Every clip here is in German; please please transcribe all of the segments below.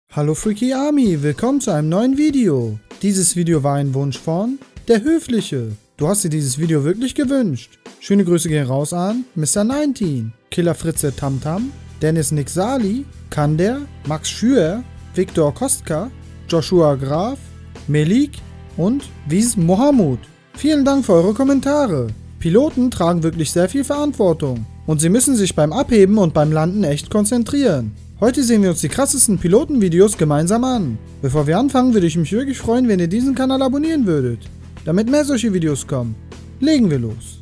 Hallo Freaky Army, willkommen zu einem neuen Video. Dieses Video war ein Wunsch von Der Höfliche. Du hast dir dieses Video wirklich gewünscht. Schöne Grüße gehen raus an Mr. 19, Killer Fritze Tamtam, Dennis Nick Sali, Kander, Max Schür, Viktor Kostka, Joshua Graf, Melik und Wies Mohamud. Vielen Dank für eure Kommentare. Piloten tragen wirklich sehr viel Verantwortung und sie müssen sich beim Abheben und beim Landen echt konzentrieren. Heute sehen wir uns die krassesten Pilotenvideos gemeinsam an. Bevor wir anfangen, würde ich mich wirklich freuen, wenn ihr diesen Kanal abonnieren würdet, damit mehr solche Videos kommen. Legen wir los.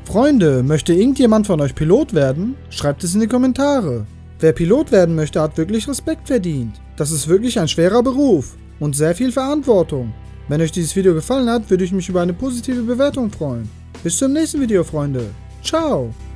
Freunde, möchte irgendjemand von euch Pilot werden? Schreibt es in die Kommentare. Wer Pilot werden möchte, hat wirklich Respekt verdient. Das ist wirklich ein schwerer Beruf und sehr viel Verantwortung. Wenn euch dieses Video gefallen hat, würde ich mich über eine positive Bewertung freuen. Bis zum nächsten Video, Freunde. Ciao!